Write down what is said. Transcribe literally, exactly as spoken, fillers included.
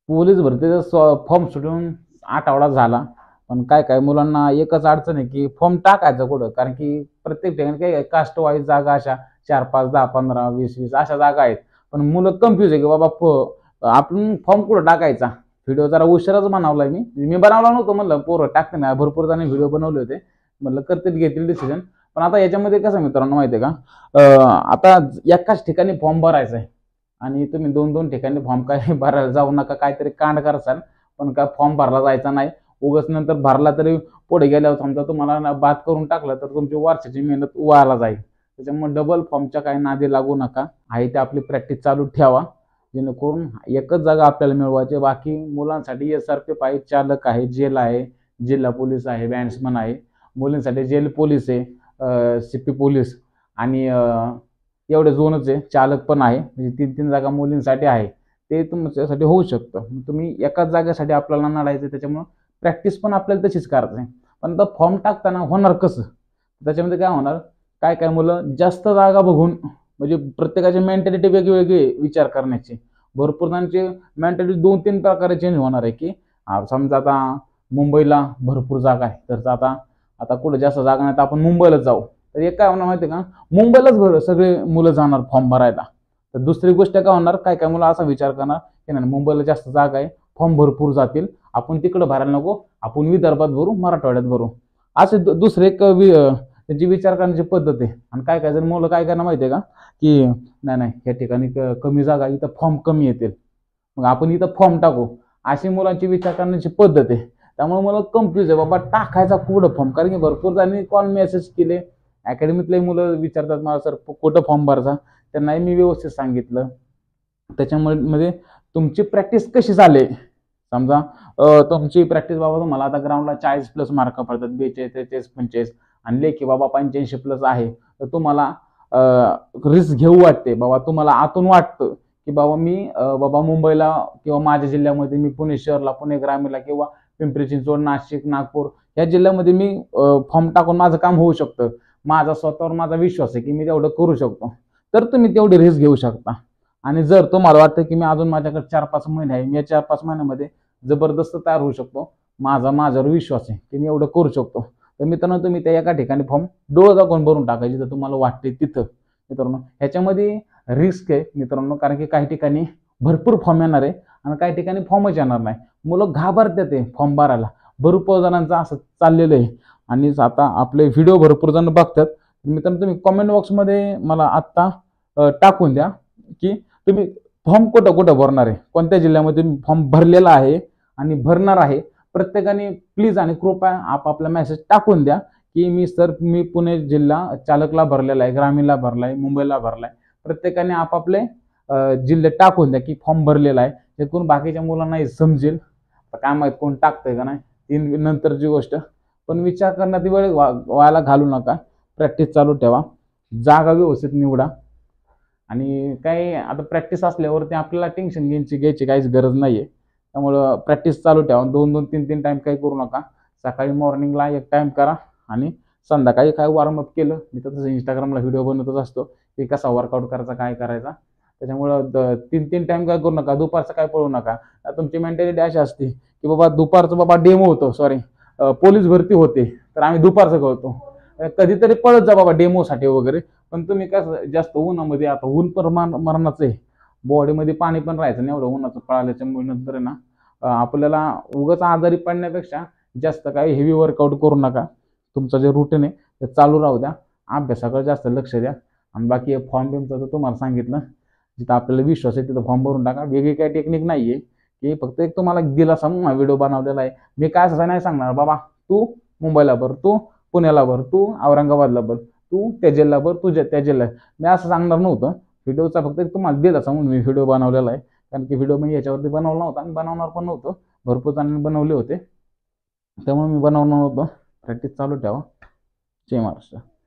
Police भरतीचा form सुटून आठवडा झाला, पण काय काय मुलांना एकच अडचण आहे की फॉर्म टाकायचं कुठं, कारण की प्रत्येक ठिकाणी काय कास्ट वाईज जागा अशा चार पाच दहा पंधरा वीस वीस अशा जागा आहेत. पण मुलं कन्फ्यूज आहे की बाबा आपण फॉर्म कुठं टाकायचा. व्हिडिओ जरा उशिराच बनवलाय मी मी बनवला नव्हतो, म्हणलं पोरं टाकते ना, भरपूर जणांनी व्हिडिओ बनवले होते, म्हणलं करतील घेतील डिसिजन. पण आता याच्यामध्ये कसं मित्रांनो माहिती आहे का, आता एकाच ठिकाणी फॉर्म भरायचा आहे आणि तुम्ही दोन दोन ठिकाणी फॉर्म काय भरायला जाऊ नका, काहीतरी कांड करसाल. पण काय फॉर्म भरला जायचा नाही, उगाच नंतर भरला तरी पुढे गेल्यावर समजा तुम्हाला बाद करून टाकलं तर तुमची वर्षाची मेहनत वाया जाईल. त्याच्यामुळे डबल फॉर्मच्या काही नादी लागू नका, आहे ते आपली प्रॅक्टिस चालू ठेवा, जेणेकरून एकच जागा आपल्याला मिळवायची. बाकी मुलांसाठी एस आर पी आहे, चालक आहे, जेल आहे, जिल्हा पोलीस आहे, बॅट्समन आहे. मुलींसाठी जेल पोलीस आहे, सीपी पोलीस आणि एवढे दोनच आहे, चालक पण आहे. म्हणजे तीन तीन जागा मुलींसाठी आहे. ते तुमच्यासाठी होऊ शकतं. तुम्ही एकाच जागेसाठी आपल्याला लढायचं, त्याच्यामुळे प्रॅक्टिस पण आपल्याला तशीच करायचं आहे. पण आता फॉर्म टाकताना होणार कसं, त्याच्यामध्ये काय होणार, काय काय मुलं जास्त जागा बघून, म्हणजे प्रत्येकाची मेंटॅलिटी वेगवेगळी विचार करण्याची, भरपूर जणांची मेंटॅलिटी दोन तीन प्रकारे चेंज होणार आहे. की समजा आता मुंबईला भरपूर जागा आहे, तर आता आता कुठं जास्त जागा नाही तर आपण मुंबईलाच जाऊ. तर एक काय होणार माहिती आहे का, मुंबईलाच भर सगळे मुलं जाणार फॉर्म भरायला. तर दुसरी गोष्ट काय होणार, काय काय मुलं असा विचार करणार की नाही मुंबईला जास्त जागा आहे, फॉर्म भरपूर जातील, आपण तिकडं भरायला नको, आपण विदर्भात भरू, मराठवाड्यात भरू. असे दुसरे एक त्यांची विचार करण्याची पद्धत आहे. आणि काय काय जण मुलं काय करणार माहिती आहे का, की नाही नाही या ठिकाणी कमी जागा, इथं फॉर्म कमी येतील, मग आपण इथं फॉर्म टाकू, अशी मुलांची विचार करण्याची पद्धत आहे. त्यामुळे मला कन्फ्यूज आहे बाबा टाकायचा कुठं फॉर्म, कारण की भरपूर जणांनी कॉल मेसेज केले, अकॅडमीतले मुलं विचारतात मला सर कुठं फॉर्म भरायचा, त्यांनाही मी व्यवस्थित सांगितलं. त्याच्यामुळे म्हणजे तुमची प्रॅक्टिस कशी झाली, समजा तुमची प्रॅक्टिस बाबा तुम्हाला आता ग्राउंडला चाळीस प्लस मार्क पडतात, बेचाळीस त्रेचाळीस पंचेचाळीस, आणि लेखी बाबा पंच्याऐंशी प्लस आहे, तर तुम्हाला रिस्क घेऊ वाटते बाबा, तुम्हाला आतून वाटतं की बाबा मी बाबा मुंबईला किंवा माझ्या जिल्ह्यामध्ये मी पुणे शहरला, पुणे ग्रामीणला किंवा पिंपरी चिंचवड, नाशिक, नागपूर या जिल्ह्यामध्ये मी फॉर्म टाकून माझं काम होऊ शकतं, माझा स्वतःवर माझा विश्वास आहे की मी तेवढं करू शकतो, तर तुम्ही तेवढी रिस्क घेऊ शकता. आणि जर तुम्हाला वाटतं की मी अजून माझ्याकडे चार पाच महिने आहे, मी या चार पाच महिन्यामध्ये जबरदस्त तयार होऊ शकतो, माझा माझ्यावर विश्वास आहे की मी एवढं करू शकतो, तर मित्रांनो तुम्ही त्या एका ठिकाणी फॉर्म डोळं दाखवून भरून टाकायची, तर तुम्हाला वाटते तिथं. मित्रांनो ह्याच्यामध्ये रिस्क आहे मित्रांनो, कारण की काही ठिकाणी भरपूर फॉर्म येणार आहे आणि काही ठिकाणी फॉर्मच येणार नाही. मुलं घाबरतात ते फॉर्म भरायला, भरपूर जणांचं असं चाललेलं आहे. आणि आता आपले व्हिडिओ भरपूर जण बघतात. मित्रांनो तुम्ही कमेंट बॉक्समध्ये मला आत्ता टाकून द्या की तुम्ही फॉर्म कुठं कुठं भरणार आहे, कोणत्या जिल्ह्यामध्ये फॉर्म भरलेला आहे आणि भरणार आहे. प्रत्येकाने प्लीज आणि कृपया आपापला मेसेज टाकून द्या की मी सर मी पुणे जिल्हा चालकला भरलेला आहे, ग्रामीणला भरलाय, मुंबईला भरलाय. प्रत्येकाने आपापले जिल्हे टाकून द्या की फॉर्म भरलेला आहे, जेणेकरून बाकीच्या मुलांनाही समजेल. काय माहित कोण टाकतंय का नाही, तीन नंतरची गोष्ट. पण विचार करण्यात वेळ व्हायला घालू नका, प्रॅक्टिस चालू ठेवा, जागा व्यवस्थित निवडा. आणि काय आता प्रॅक्टिस असल्यावरती आपल्याला टेन्शन घ्यायची घ्यायची काहीच गरज नाहीये. त्यामुळं प्रॅक्टिस चालू ठेवा, दोन दोन तीन तीन टाइम काही करू नका. सकाळी मॉर्निंगला एक टाइम करा आणि संध्याकाळी काय वॉर्मअप केलं, मी तर तसं इंस्टाग्रामला व्हिडिओ बनवतच असतो की कसा वर्कआउट करायचा, काय करायचा. त्याच्यामुळं तीन तीन टाइम काय करू नका, दुपारचं काय पळू नका. तुमची मेंटॅलिटी अशी असते की बाबा दुपारचं बाबा डेमो होतो, सॉरी पोलीस भरती होते, तर आम्ही दुपारचं करतो, कधीतरी पळत जा बाबा डेमोसाठी वगैरे. पण तुम्ही कसं जास्त उन्हामध्ये, आता ऊन पण मरणाचं आहे, बॉडीमध्ये पाणी पण राहायचं नाही एवढं उन्हाचं पळाल्याच्यामुळे. नंतर ना आपल्याला उगाच आजारी पडण्यापेक्षा जास्त काही हेवी वर्कआउट करू नका. तुमचं जे रुटीन आहे ते चालू राहू द्या, अभ्यासाकडे जास्त लक्ष द्या. आणि बाकी फॉर्म बिमचं तर तुम्हाला सांगितलं, जिथं आपल्याला विश्वास आहे तिथं फॉर्म भरून टाका. वेगळी काही टेक्निक नाही आहे, की फक्त एक तुम्हाला दिलासा म्हणून व्हिडिओ बनवलेला आहे. मी काय असं नाही सांगणार बाबा तू मुंबईला भर, तू पुण्याला भर, तू औरंगाबादला भर, तू त्या जिल्हा भर, तू त्या जिल्ह्यात, मी असं सांगणार नव्हतं. व्हिडिओचा फक्त एक तुम्हाला दिलासा म्हणून मी व्हिडिओ बनवलेला आहे. कारण की व्हिडिओ मी याच्यावरती बनवला नव्हता आणि बनवणार पण नव्हतं, भरपूर जणांनी बनवले होते, त्यामुळे मी बनवणार नव्हतं. प्रॅक्टिस चालू ठेवा. जय महाराष्ट्र.